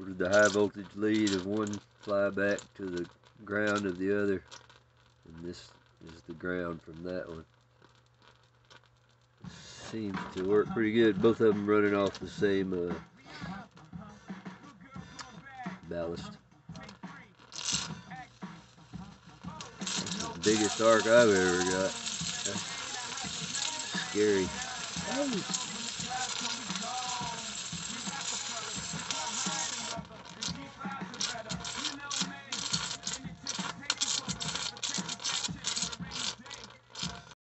ordered the high voltage lead of one flyback to the ground of the other, and this is the ground from that one. Seems to work pretty good. Both of them running off the same ballast. That's the biggest arc I've ever got. That's scary. Oh.